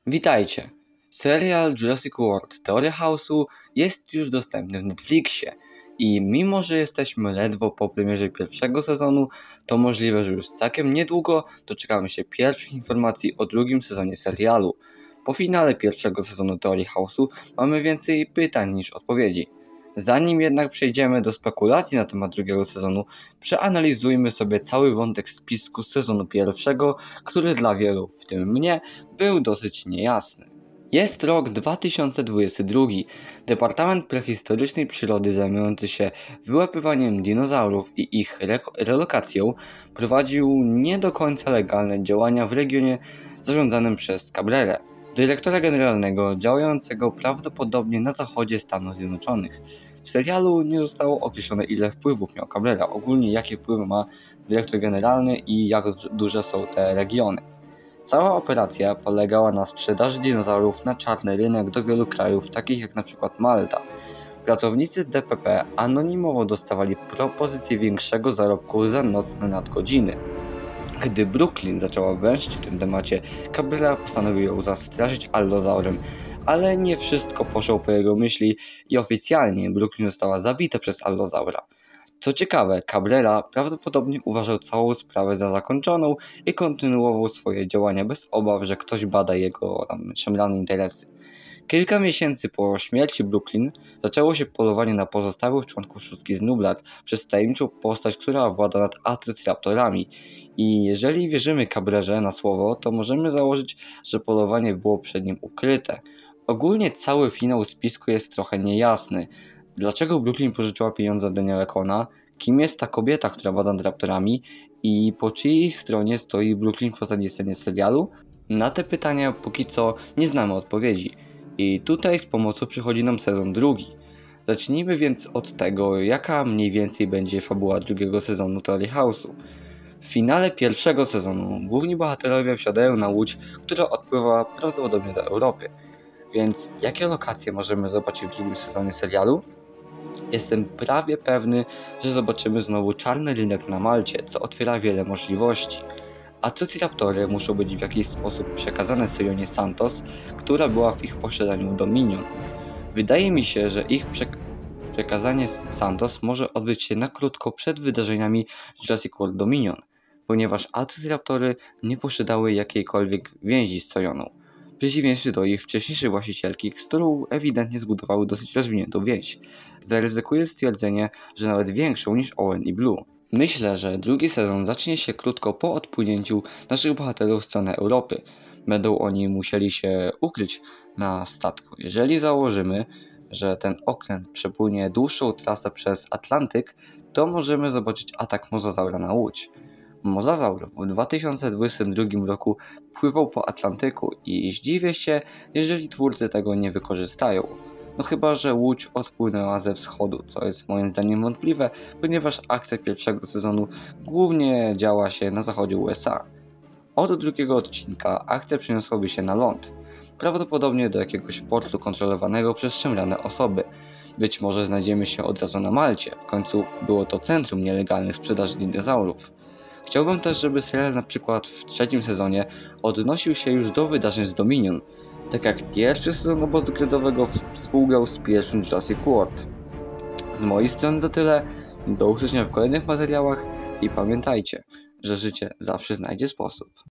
Witajcie! Serial Jurassic World Teoria Chaosu jest już dostępny w Netflixie i mimo, że jesteśmy ledwo po premierze pierwszego sezonu, to możliwe, że już całkiem niedługo doczekamy się pierwszych informacji o drugim sezonie serialu. Po finale pierwszego sezonu Teorii Chaosu mamy więcej pytań niż odpowiedzi. Zanim jednak przejdziemy do spekulacji na temat drugiego sezonu, przeanalizujmy sobie cały wątek spisku sezonu pierwszego, który dla wielu, w tym mnie, był dosyć niejasny. Jest rok 2022. Departament Prehistorycznej Przyrody zajmujący się wyłapywaniem dinozaurów i ich relokacją prowadził nie do końca legalne działania w regionie zarządzanym przez Cabrerę, dyrektora generalnego działającego prawdopodobnie na zachodzie Stanów Zjednoczonych. W serialu nie zostało określone, ile wpływów miał Cabrera, ogólnie jakie wpływy ma dyrektor generalny i jak duże są te regiony. Cała operacja polegała na sprzedaży dinozaurów na czarny rynek do wielu krajów, takich jak np. Malta. Pracownicy DPP anonimowo dostawali propozycję większego zarobku za nocne nadgodziny. Gdy Brooklyn zaczęła węszyć w tym temacie, Cabrera postanowił ją zastraszyć allozaurem, ale nie wszystko poszło po jego myśli i oficjalnie Brooklyn została zabita przez allozaura. Co ciekawe, Cabrera prawdopodobnie uważał całą sprawę za zakończoną i kontynuował swoje działania bez obaw, że ktoś bada jego szemrane interesy. Kilka miesięcy po śmierci Brooklyn zaczęło się polowanie na pozostałych członków szóstki z Nublar przez tajemniczą postać, która włada nad Atrociraptorami. I jeżeli wierzymy Cabrerze na słowo, to możemy założyć, że polowanie było przed nim ukryte. Ogólnie cały finał spisku jest trochę niejasny. Dlaczego Brooklyn pożyczyła pieniądze od Daniela Cona? Kim jest ta kobieta, która włada nad raptorami? I po czyjej stronie stoi Brooklyn w ostatniej scenie serialu? Na te pytania póki co nie znamy odpowiedzi. I tutaj z pomocą przychodzi nam sezon drugi. Zacznijmy więc od tego, jaka mniej więcej będzie fabuła drugiego sezonu Teorii Chaosu. W finale pierwszego sezonu główni bohaterowie wsiadają na łódź, która odpływa prawdopodobnie do Europy. Więc jakie lokacje możemy zobaczyć w drugim sezonie serialu? Jestem prawie pewny, że zobaczymy znowu czarny rynek na Malcie, co otwiera wiele możliwości. Atrociraptory muszą być w jakiś sposób przekazane Sionie Santos, która była w ich posiadaniu w Dominion. Wydaje mi się, że ich przekazanie Santos może odbyć się na krótko przed wydarzeniami Jurassic World Dominion, ponieważ Atrociraptory nie posiadały jakiejkolwiek więzi z Sioną, w przeciwieństwie do ich wcześniejszej właścicielki, z którą ewidentnie zbudowały dosyć rozwiniętą więź. Zaryzykuję stwierdzenie, że nawet większą niż Owen i Blue. Myślę, że drugi sezon zacznie się krótko po odpłynięciu naszych bohaterów w stronę Europy. Będą oni musieli się ukryć na statku. Jeżeli założymy, że ten okręt przepłynie dłuższą trasę przez Atlantyk, to możemy zobaczyć atak mozazaura na łódź. Mozazaur w 2022 roku pływał po Atlantyku i zdziwię się, jeżeli twórcy tego nie wykorzystają. No chyba, że łódź odpłynęła ze wschodu, co jest moim zdaniem wątpliwe, ponieważ akcja pierwszego sezonu głównie działa się na zachodzie USA. Od drugiego odcinka akcja przeniosłaby się na ląd, prawdopodobnie do jakiegoś portu kontrolowanego przez szemrane osoby. Być może znajdziemy się od razu na Malcie, w końcu było to centrum nielegalnych sprzedaży dinozaurów. Chciałbym też, żeby serial na przykład w trzecim sezonie odnosił się już do wydarzeń z Dominion, tak jak pierwszy sezon obozu kredowego współgrał z pierwszym Jurassic World. Z mojej strony to tyle, do usłyszenia w kolejnych materiałach i pamiętajcie, że życie zawsze znajdzie sposób.